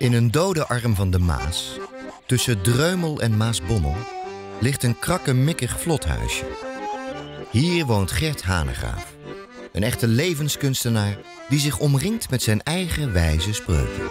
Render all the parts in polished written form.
In een dode arm van de Maas, tussen Dreumel en Maasbommel, ligt een krakkemikkig vlothuisje. Hier woont Gert Hanegraaf, een echte levenskunstenaar die zich omringt met zijn eigen wijze spreuken.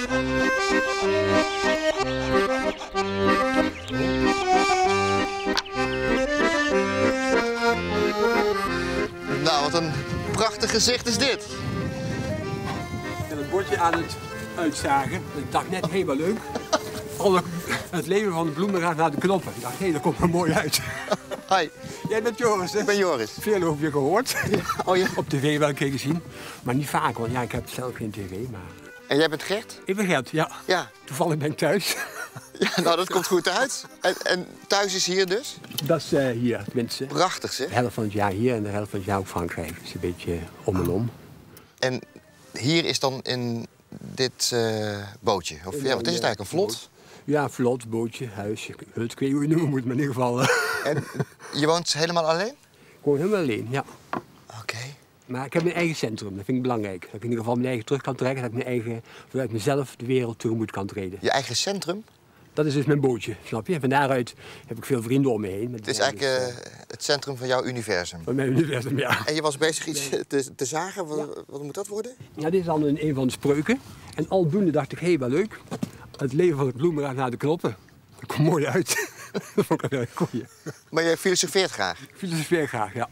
Nou, wat een prachtig gezicht is dit. En het bordje aan het uitzagen. Ik dacht net, hé, wat leuk. Het leven van de bloemen gaat naar de knoppen. Ik dacht, hé, dat komt er mooi uit. Hi, Jij bent Joris, hè? ik ben Joris. Veel over je gehoord. Oh ja. Op tv wel een keer gezien. Maar niet vaak, want ja, ik heb zelf geen tv. Maar... En jij bent Gert? Ik ben Gert, ja. Ja. Toevallig ben ik thuis. Ja, nou, dat komt goed uit. En thuis is hier dus? Dat is hier, tenminste. Prachtig, De zeg. helft van het jaar hier en de helft van het jaar ook Frankrijk. Het is een beetje om en om. En hier is dan in dit bootje? Of ja, wat is het eigenlijk, een vlot? Ja, vlot, bootje, huisje, hut, ik weet niet hoe je het noemen moet, maar in ieder geval... En je woont helemaal alleen? Gewoon helemaal alleen, ja. Oké. Maar ik heb mijn eigen centrum, dat vind ik belangrijk. Dat ik in ieder geval mijn eigen terug kan trekken, dat ik mijn eigen, vanuit mezelf de wereld tegemoet kan treden. Je eigen centrum? Dat is dus mijn bootje, snap je? En van daaruit heb ik veel vrienden om me heen. Het is eigenlijk het centrum van jouw universum. Van mijn universum, ja. En je was bezig iets te zagen. Wat moet dat worden? Ja, dit is dan een van de spreuken. En aldoende dacht ik, hé, wat leuk. Het leven van het bloemen gaat naar de knoppen. Dat komt mooi uit. Dat vond ik een goeie. Maar je filosofeert graag? Ik filosofeer graag, ja.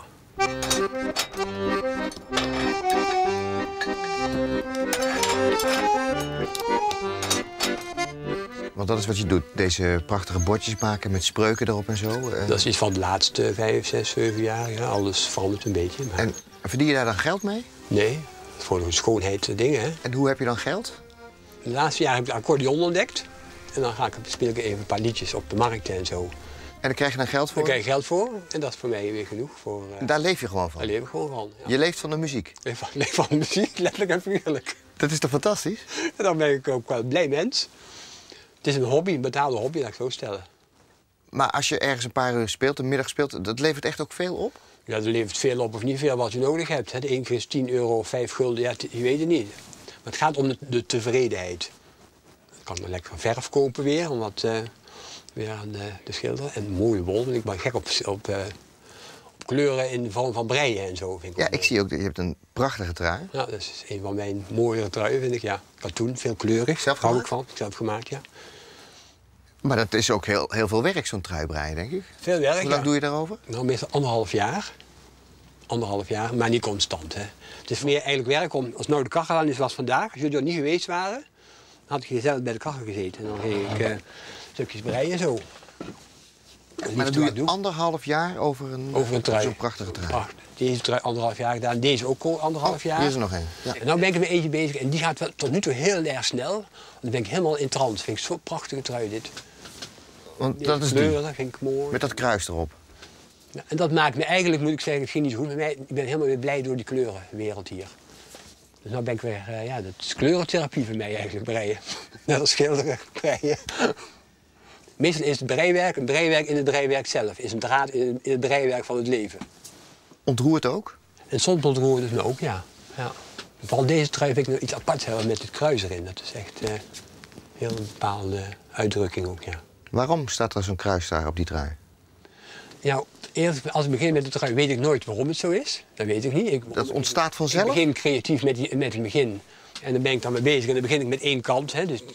Want dat is wat je doet, deze prachtige bordjes maken met spreuken erop en zo. Dat is iets van de laatste 5, 6, 7 jaar. Ja, alles verandert een beetje. Maar... En verdien je daar dan geld mee? Nee, het is voor de schoonheid dingen, hè. En hoe heb je dan geld? De laatste jaren heb ik de accordeon ontdekt. En dan speel ik even een paar liedjes op de markt en zo. En daar krijg je dan geld voor? Daar krijg je geld voor en dat is voor mij weer genoeg. En daar leef je gewoon van? Daar leef ik gewoon van, ja. Je leeft van de muziek? Ik leef van de muziek, letterlijk en figuurlijk. Dat is toch fantastisch? En dan ben ik ook wel een blij mens. Het is een hobby, een betaalde hobby, laat ik zo stellen. Maar als je ergens een paar uur speelt, een middag speelt, dat levert echt ook veel op? Ja, er levert veel op of niet veel wat je nodig hebt. De ene keer is 10 euro of 5 gulden, ja, je weet het niet. Maar het gaat om de tevredenheid. Ik kan me lekker verf kopen weer, om wat weer aan de schilderen. En mooie wol, want ik ben gek op kleuren in de vorm van breien en zo. Vind ik ja, ik zie ook, je hebt een prachtige trui. Ja, dat is een van mijn mooiere truien, vind ik, ja. Katoen, veel kleurig. Zelf Hou ik gemaakt? van, zelf gemaakt, ja. Maar dat is ook heel veel werk, zo'n trui breien, denk ik. Veel werk, Hoe lang ja. doe je daarover? Nou, meestal 1,5 jaar. 1,5 jaar, maar niet constant, hè. Het is meer eigenlijk werk om, als nou de kachel aan is zoals vandaag, als jullie er niet geweest waren, dan had ik gezellig bij de kachel gezeten. En dan ging ik stukjes breien en zo. Maar dan doe je 1,5 jaar over een trui. Zo'n prachtige trui. Ach, deze trui 1,5 jaar gedaan, deze ook al 1,5 jaar. Hier is er nog één. Ja. En nou ben ik er weer eentje bezig en die gaat wel tot nu toe heel erg snel. Want dan ben ik helemaal in trance. Vind ik zo'n prachtige trui dit. Want dat is kleuren, die, vind ik mooi. met dat kruis erop. Ja, en dat maakt me eigenlijk, moet ik zeggen, het ging niet zo goed met mij. Ik ben helemaal weer blij door die kleurenwereld hier. Dus nu ben ik weer, ja, dat is kleurentherapie voor mij eigenlijk, breien. Net als schilderen, breien. Meestal is het breiwerk een breiwerk in het breiwerk zelf. Is een draad in het breiwerk van het leven. Ontroert ook? En soms ontroert het me ook, ja. Ja. Vooral deze trui vind ik nog iets apart hebben met het kruis erin. Dat is echt heel een bepaalde uitdrukking ook, ja. Waarom staat er zo'n kruis daar op die trui? Ja, eerst als ik begin met de trui weet ik nooit waarom het zo is. Dat weet ik niet. Dat ontstaat vanzelf? Ik begin creatief met het begin. En dan ben ik dan mee bezig en dan begin ik met één kant. Hè. Dus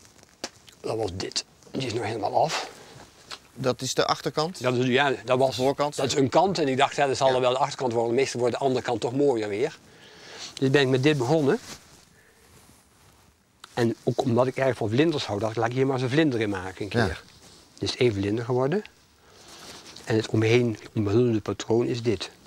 dat was dit. Die is nog helemaal af. Dat is de achterkant? Dat is, ja, dat was voorkant? Dat is een kant en ik dacht, ja, dat zal er wel de achterkant worden. Meestal wordt de andere kant toch mooier weer. Dus ben ik met dit begonnen. En ook omdat ik erg van vlinders hou, dacht ik, laat ik hier maar eens een vlinder in maken een keer. Ja. Dit is één vlinder geworden. En het omheen omhullende patroon is dit.